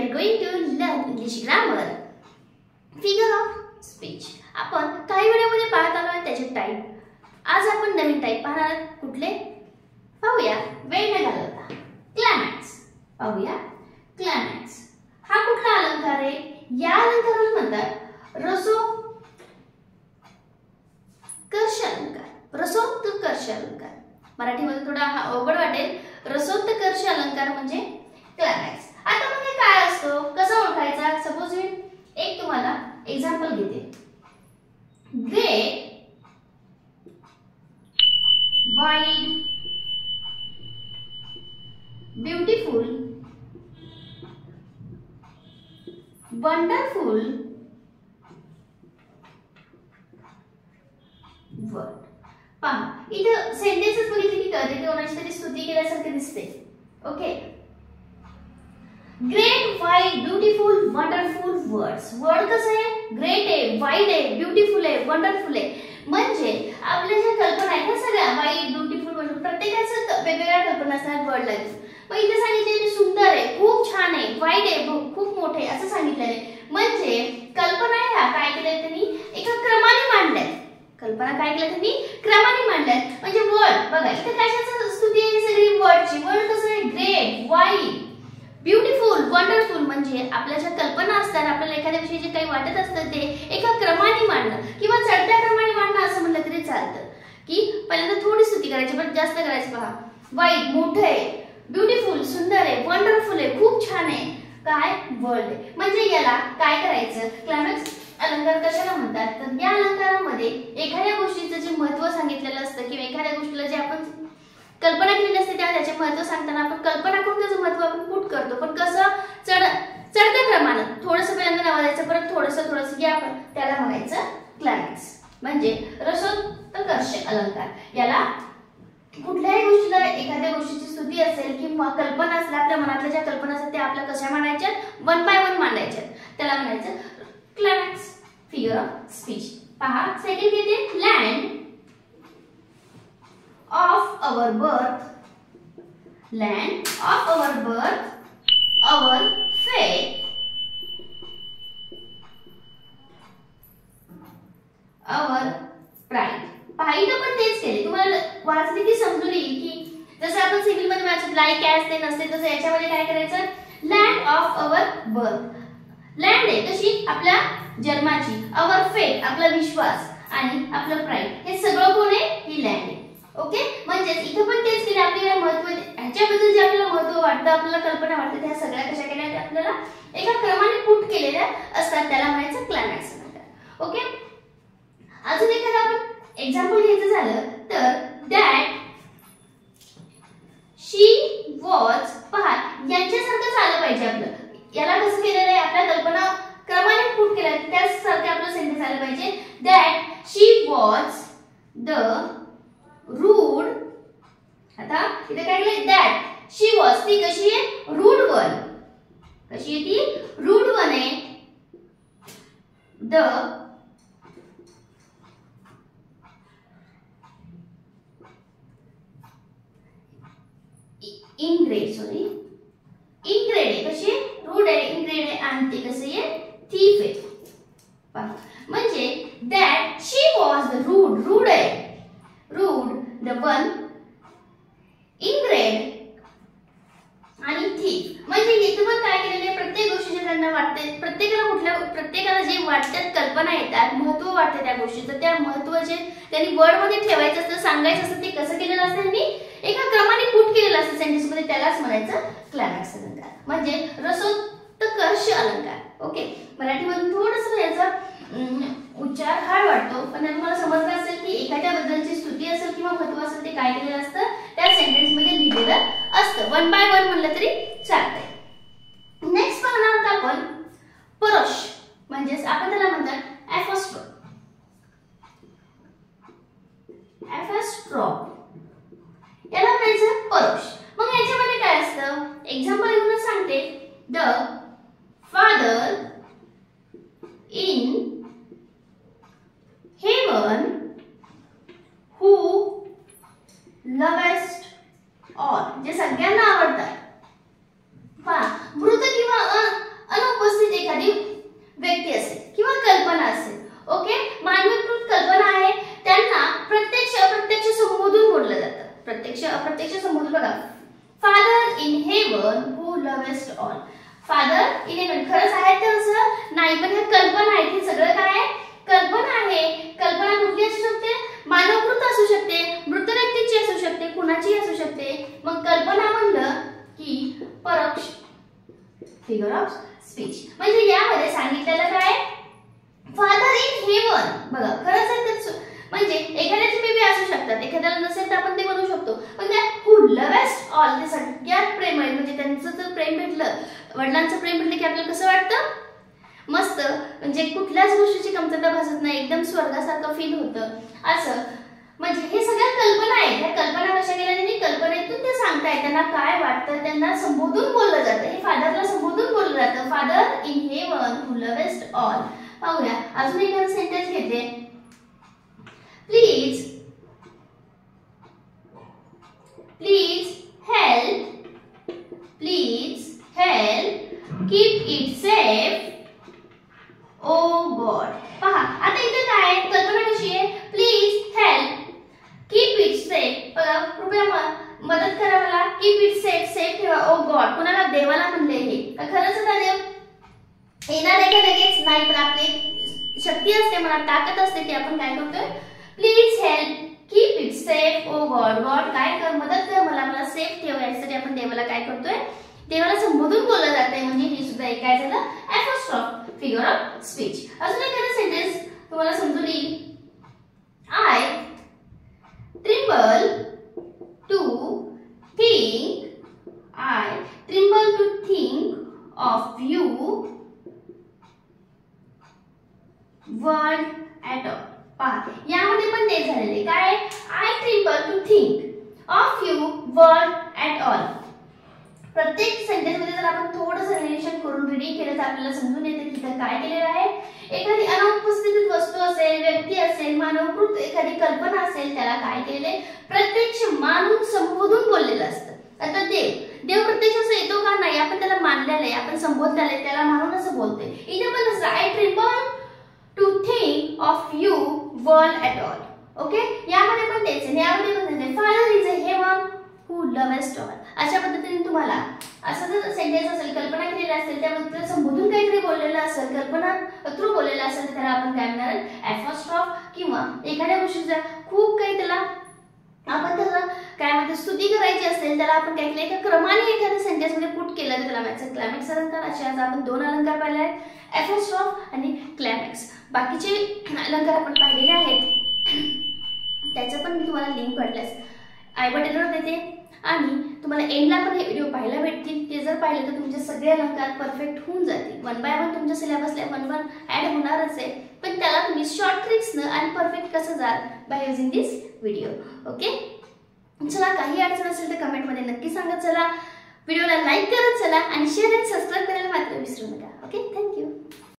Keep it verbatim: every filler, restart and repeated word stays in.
are going to learn English grammar. Figure of speech. आपण काही व्हिडिओमध्ये पाहत आलो आहे त्याचे टाइप. आज आपण नवीन टाइप पाहणार आहोत. कुठले पाहूया. वेळ न घालवता क्लायमॅक्स पाहूया. क्लायमॅक्स हा कुठला अलंकार आहे? या अलंकाराला म्हणतात रसोत्कर्ष अलंकार. रसोत्कर्ष अलंकार मराठीमध्ये थोडा हा अवघड वाटेल. रसोत्कर्ष अलंकार म्हणजे क्लायमॅक्स. आता म्हणजे काय असतो, कसा ओळखायचा? सपोज मी एक तुम्हाला एक्झाम्पल घेते. Great, wide, beautiful, wonderful word. पहा इथं सेंटेन्सेस बघितले की कळते की कोणाची तरी स्तुती केल्यासारखे दिसते. Okay. Great, wide, beautiful, wonderful words. Word कसं आहे? ग्रेट आहे, वाइड आहे, ब्यूटीफुल आहे, वंडरफुल आहे. म्हणजे आपल्या ज्या कल्पना आहेत त्या सगळ्या वाइड, ब्यूटीफुल, वंडरफुल प्रत्येकाचं वेगवेगळ्या कल्पना असतात वर्ड ला. मग इथे सांगितले सुंदर आहे, खूप छान आहे, वाइड आहे, खूप मोठे असं सांगितलेलं आहे. म्हणजे कल्पना ह्या काय केल्या त्यांनी एका क्रमाने मांडल्यात. कल्पना काय केल्या त्यांनी क्रमाने मांडल्यात. म्हणजे वर्ड बघा इथे कशाची स्तुती आहे? सगळी वर्डची. वर्ड कसं आहे? Great, wide, beautiful, wonderful. म्हणजे आपल्या ज्या कल्पना असतात, आपल्याला एखाद्या विषयी जे काही वाटत असतं ते एका क्रमाने मांडणं किंवा चढत्या क्रमाने मांडणं असं म्हटलं तरी चालतं. की पहिल्यांदा थोडी स्तुती करायची पण जास्त करायची. पहा वाइड मोठं आहे, ब्यूटीफुल सुंदर आहे, वंडरफुल आहे खूप छान आहे, काय वर्ड आहे. म्हणजे याला काय करायचं? क्लायमॅक्स अलंकार कशाला म्हणतात? तर या अलंकारामध्ये एखाद्या गोष्टीचं जे महत्त्व सांगितलेलं असतं किंवा एखाद्या गोष्टीला जे आपण कल्पना केलेली असते त्या त्याचे महत्त्व सांगताना आपण कल्पना करून त्याचं महत्त्व आपण पुट करतो. पण कसं? चढ चढत्या क्रमानं थोडंसं पहिल्यांदा नावाजायचं, परत थोडंसं थोडंसं घ्या आपण त्याला म्हणायचं क्लायमॅक्स. म्हणजे रसोत्कर्ष अलंकार. याला कुठल्याही गोष्टीला एखाद्या गोष्टीची स्तुती असेल किंवा कल्पना असेल, आपल्या मनातल्या ज्या कल्पना असतात त्या आपल्या कशा मांडायच्या? वन बाय वन मांडायच्या. त्याला म्हणायचं क्लायमॅक्स. Figure of speech. पहा सेकंड येते land of our birth, land of our birth, our faith, our pride. पहा इथं पण तेच केले. तुम्हाला वाचली की समजून येईल की जसं आपण सिव्हिल मध्ये वाचत लाईक ॲज ते नसते तसं याच्यामध्ये काय करायचं? Land of our birth. Land आहे कशी? आपल्या जन्माची. अवर फेथ आपला विश्वास आणि आपलं प्राईड हे सगळं कोण आहे? ही लँड आहे. ओके. म्हणजे इथं पण तेच केले. आपल्याला महत्त्व ह्याच्याबद्दल जे आपल्याला महत्त्व वाटतं, आपल्याला कल्पना वाटते त्या सगळ्या कशा केल्या आपल्याला एका क्रमाने पुट केलेल्या असतात. त्याला म्हणायचं क्लायमॅक्स म्हणतात. ओके. अजून एखादं आपण एक्झाम्पल घ्यायचं झालं तर दॅट शी वॉज. पहा यांच्यासारखंच आलं पाहिजे आपलं. याला कसं केलेलं आहे? आपल्या कल्पना क्रमाने पुट केल्या त्यासारखं आपलं सेंटेन्स आलं पाहिजे. That she was the rude. आता इथे काय केलं? That she was. ती कशी आहे? Rude one. कशी आहे ती? रूड वन आहे. The ingrate. सॉरी इनग्रेड आहे. कशी आहे? रूड आहे, इनग्रेड आहे. आणि ती कशी आहे? थीफ आहे. पहा म्हणजे that she was the rude. Rude आहे. रूड, the one, ingrate आणि thief. म्हणजे इथे पण काय केलेले? प्रत्येक गोष्टीचे त्यांना वाटते, प्रत्येकाला कुठल्या प्रत्येकाला जे वाटतात कल्पना येतात, महत्त्व वाटते त्या गोष्टीचं, त्या महत्त्वाचे त्यांनी वर्ड मध्ये ठेवायचं असतं, सांगायचं असतं. ते कसं केलेलं असतं? त्यांनी एका क्रमाने पुट केलेलं असतं सेंटेन्स मध्ये. त्यालाच म्हणायचं क्लायमॅक्स अलंकार म्हणजे रसोत्कर्ष अलंकार. ओके. मराठीमधून थोडंसं याचा उच्चार हार्ड वाटतो पण तुम्हाला समजलं असेल की एखाद्या बद्दलची स्तुती असेल किंवा महत्त्व असेल ते काय केलेलं असतं त्या सेंटेन्स मध्ये लिहिलेलं असतं. वन बाय वन म्हणलं तरी चालतंय. नेक्स्ट पाहणार आहोत आपण परोक्ष. म्हणजे आपण त्याला म्हणतात एफोस्ट्रो. एफोस्ट्रो याला म्हणायचं परोक्ष. मग याच्यामध्ये काय असतं? एक्झाम्पल घेऊनच सांगते. The father in heaven who lovest all. जे सगळ्यांना आवडतात. पहा मृत किंवा in heaven who lovest all. Father in heaven खरंच आहे ते असं नाही, पण हे कल्पना आहे. हे सगळं काय आहे? कल्पना आहे. कल्पना कुठली असू शकते? मानवकृत असू शकते, मृत व्यक्तीची असू शकते, कुणाची असू शकते. मग कल्पना म्हणलं की परोक्ष फिगर ऑफ स्पीच. म्हणजे यामध्ये सांगितलेलं काय? Father in heaven. बघा खरंच आहे ते, म्हणजे एखाद्याचे बेबी असू शकतात, एखाद्याला नसेल तर आपण ते बनवू शकतो, पण त्या हू लव्हस्ट ऑल, ते सगळ्यात प्रेम आहे. म्हणजे त्यांचं जर प्रेम भेटलं, वडिलांचं प्रेम भेटलं की आपल्याला कसं वाटतं? मस्त, म्हणजे कुठल्याच गोष्टीची कमतरता भासत नाही, एकदम स्वर्गासारखं फील होतं असं. म्हणजे हे सगळ्या कल्पना आहेत. ह्या कल्पना कशा केल्या त्यांनी? कल्पनेतून ते सांगतायत. त्यांना काय वाटतं त्यांना संबोधून बोललं जातं. हे फादरला संबोधून बोललं जातं. Father in heaven who lovest all. पाहूया अजून एखादं सेंटेन्स घेते. Please please help please help keep it safe O God. पहा आता इथे काय आहे? कल्पना कशी आहे? Please help keep it safe. बघा कृपया मदत करा मला. कीप इट सेफ, सेफ ठेवा. ओ गॉड, कुणाला? देवाला म्हणले. हे खरंच होता देव? येणार आहे का लगेच? नाही, पण आपली शक्ती असते, मला ताकद असते की आपण काय करतोय? Please help keep it safe O God. God काय कर, मदत कर मला, मला सेफ ठेव. यासाठी आपण देवाला काय करतोय? देवाला संबोधून बोललं जातंय. म्हणजे ही सुद्धा एक काय झालं? Apostrophe figure of speech. अजून एखादा सेंटेन्स तुम्हाला समजून येईल. I tremble to think I tremble to think of you world at all. पहा यामध्ये पण ते झालेले काय? I tremble to think of you world at all. प्रत्येक सेंटेन्स मध्ये जर आपण थोडंसं निरीक्षण करून रीडिंग केलं तर आपल्याला समजून येते की इथं काय केलेलं आहे. एखादी अनुपस्थित वस्तू असेल, व्यक्ती असेल, मानवकृत एखादी कल्पना असेल, त्याला काय केलेले? प्रत्यक्ष मानून संबोधून बोललेलं असतं. आता देव देव प्रत्यक्ष असं येतो का? नाही, आपण त्याला मानलेलं आहे, आपण संबोधलेलं आहे, त्याला मानून असं बोलतोय. इथे पण असं I tremble to think of you world at all. Okay, यामध्ये पण तेच आहे. यामध्ये पण तेच आहे. Father is a heaven who lovest all. अशा पद्धतीने तुम्हाला असं जर सेंटेन्स असेल, कल्पना केलेली असेल, त्याबद्दल संबोधून काहीतरी बोललेलं असेल, कल्पना थ्रू बोललेलं असेल, तर त्याला आपण काय म्हणणार? एपोस्ट्रॉफ. किंवा एखाद्या गोष्टीचा खूप काही त्याला आपण त्याला काय म्हणतो स्तुती करायची असेल, त्याला आपण काय केलं? एका क्रमाने एखाद्या सेंटेन्स मध्ये पुट केलं तर त्याला म्हणायचं क्लायमॅक्स अलंकार. असे आज आपण दोन अलंकार पाहिले आहेत, एपोस्ट्रॉफ आणि क्लायमॅक्स. बाकीचे अलंकार आपण पाहिलेले आहेत, त्याचं पण मी तुम्हाला लिंक पाठवल्यास आय बटनवर देते. आणि तुम्हाला एंडला पण हे व्हिडिओ पाहायला भेटतील. ते जर पाहिले तर तुमचे सगळे अलंकार परफेक्ट होऊन जातील. वन बाय वन तुमच्या सिलेबसला वन वन ऍड होणारच आहे, पण त्याला तुम्ही शॉर्ट ट्रिक्सनं आणि परफेक्ट कसं जाल by using this video. Okay, चला काही अडचण असेल तर कमेंटमध्ये नक्की सांगत चला. व्हिडिओला लाईक करत चला आणि शेअर आणि सबस्क्राईब करायला मात्र विसरू नका. Okay, thank you.